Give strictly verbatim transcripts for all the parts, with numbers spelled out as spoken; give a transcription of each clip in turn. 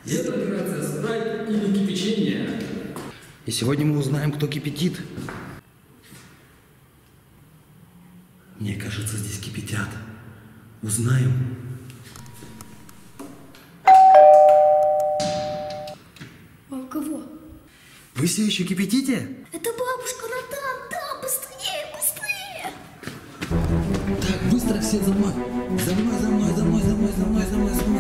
Это операция спрайт или кипячение. И сегодня мы узнаем, кто кипятит. Мне кажется, здесь кипятят. Узнаем. А у кого? Вы все еще кипятите? Это бабушка Натан, да, быстрее, быстрее! Так, быстро все за мной. За мной, за мной, за мной, за мной, за мной, за мной, за мной.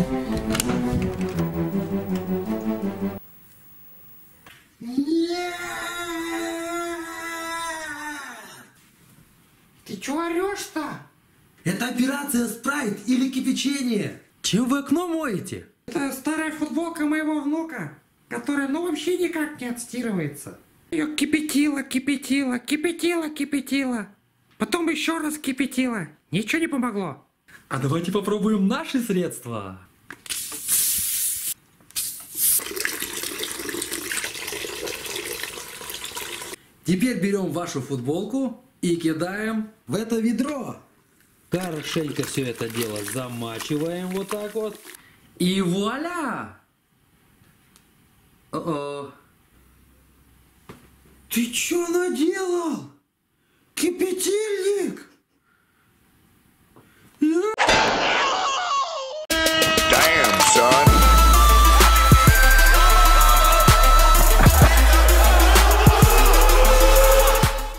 Ты чё орёшь-то? Это операция спрайт или кипячение. Чем вы окно моете? Это старая футболка моего внука, которая ну вообще никак не отстирывается. Ее кипятила, кипятила, кипятила, кипятила. Потом еще раз кипятила. Ничего не помогло. А давайте попробуем наши средства. Теперь берем вашу футболку и кидаем в это ведро. Хорошенько все это дело замачиваем вот так вот. И вуаля! О-о. Ты чё наделал? Кипятильник! Damn, son.